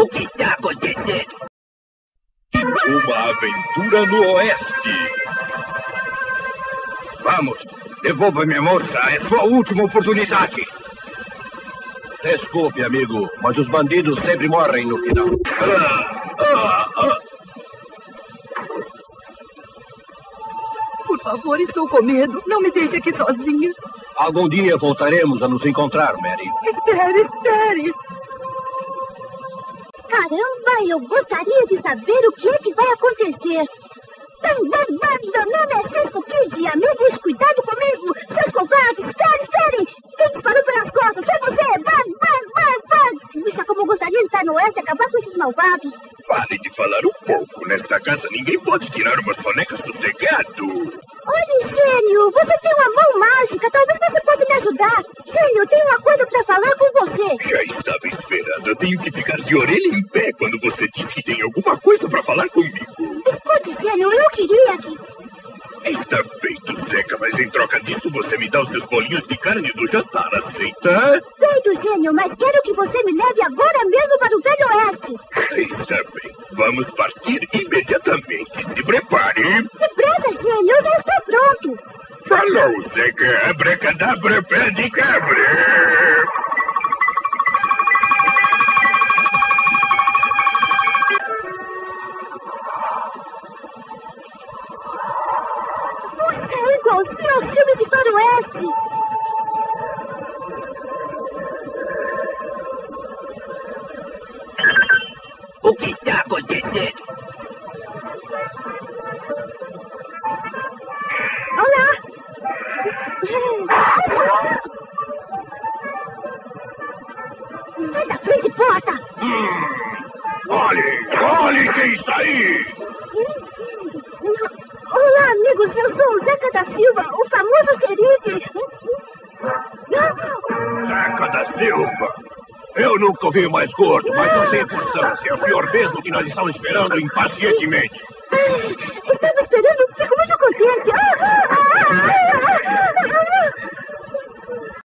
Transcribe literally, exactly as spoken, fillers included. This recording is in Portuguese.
O que está acontecendo? Uma aventura no oeste. Vamos, devolva minha moça. É sua última oportunidade. Desculpe, amigo, mas os bandidos sempre morrem no final. Ah, ah, ah. Por favor, estou com medo. Não me deixe aqui sozinha. Algum dia voltaremos a nos encontrar, Mary. Espere, espere. Caramba, eu gostaria de saber o que é que vai acontecer. Bam, bam, bam, meu nome é Cisco Kid, amigos, cuidado comigo. Seus covardes, espere, espere. Quem disparou pelas costas? É você. Bam, bam, bam, bam. Puxa, como eu gostaria de estar no oeste e acabar com esses malvados. Pare de falar um pouco. Nesta casa ninguém pode tirar umas sonecas sossegado. Olha, gênio, você tem uma mão mágica. Talvez você possa me ajudar. Gênio, eu tenho uma coisa para falar com você. Já estava esperando. Eu tenho que ficar de orelha em pé quando você diz que tem alguma coisa para falar comigo. Escute, gênio, eu queria que... Está feito, Zeca, mas em troca disso você me dá os seus bolinhos de carne do jantar, aceita? Feito, gênio, mas quero que você me leve agora mesmo para o Velho Oeste. Está bem, vamos partir imediatamente. Se prepare. Depressa, gênio, eu já estou pronto. Falou, Zeca, abracadabra, pé de cabra. É igualzinho ao filme de Faroeste. O que está acontecendo? Olá. Sai da frente, porta. Hum, olhe, olhe quem está aí. Olá, amigos, eu sou o Zeca da Silva, o famoso xerife. Zeca da Silva. Eu nunca ouvi mais gordo, mas não tem importância. É o pior mesmo que nós estamos esperando impacientemente. Estava esperando